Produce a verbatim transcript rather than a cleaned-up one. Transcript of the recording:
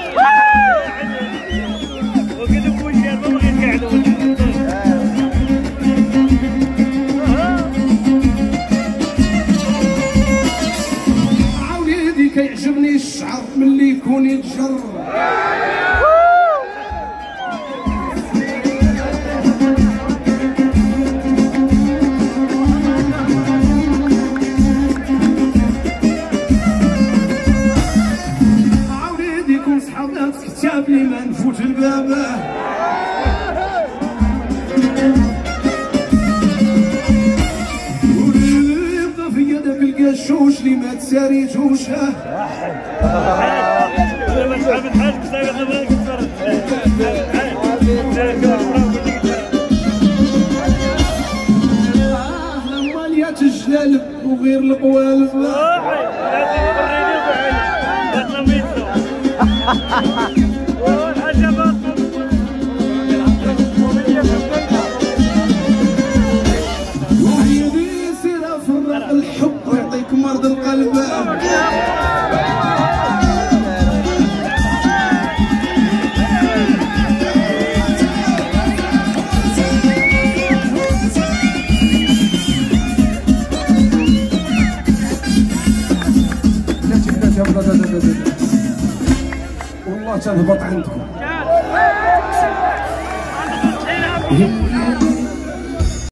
عاودي كيعجبني الشعر ملي يكون يتجر عاودي يكون صحابات كتاب لي ما نفوت البابه القشوش اللي ما تساريتوش ماليات الجلال وغير القوالب الحب يعطيك مرض القلب والله تهبط عندكم